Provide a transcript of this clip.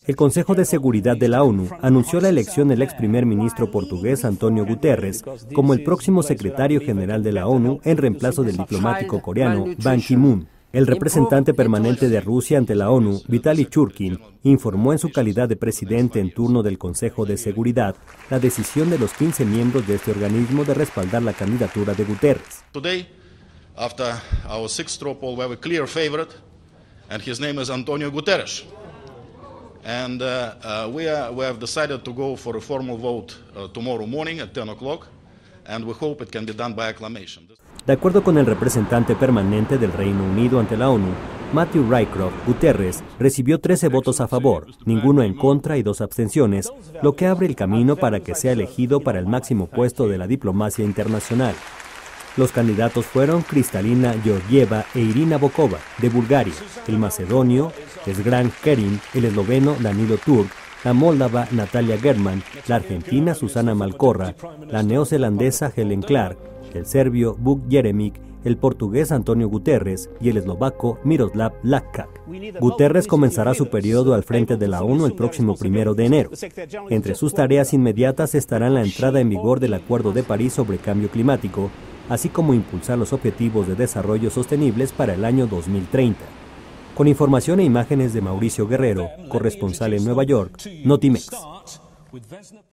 El Consejo de Seguridad de la ONU anunció la elección del ex primer ministro portugués António Guterres como el próximo secretario general de la ONU en reemplazo del diplomático coreano Ban Ki-moon. El representante permanente de Rusia ante la ONU, Vitaly Churkin, informó en su calidad de presidente en turno del Consejo de Seguridad la decisión de los 15 miembros de este organismo de respaldar la candidatura de Guterres. Today, after our sixth straw poll, we have a clear favorite, and his name is António Guterres. And we have decided to go for a formal vote tomorrow morning at 10 o'clock, and we hope it can be done by acclamation. De acuerdo con el representante permanente del Reino Unido ante la ONU, Matthew Rycroft, Guterres recibió 13 votos a favor, ninguno en contra y 2 abstenciones, lo que abre el camino para que sea elegido para el máximo puesto de la diplomacia internacional. Los candidatos fueron Kristalina Georgieva e Irina Bokova, de Bulgaria, el macedonio Sgran Kerin, el esloveno Danilo Turk, la moldava Natalia German, la argentina Susana Malcorra, la neozelandesa Helen Clark, el serbio Vuk Jeremic, el portugués António Guterres y el eslovaco Miroslav Lajčák. Guterres comenzará su periodo al frente de la ONU el próximo 1 de enero. Entre sus tareas inmediatas estarán la entrada en vigor del Acuerdo de París sobre Cambio Climático, así como impulsar los objetivos de desarrollo sostenibles para el año 2030. Con información e imágenes de Mauricio Guerrero, corresponsal en Nueva York, Notimex.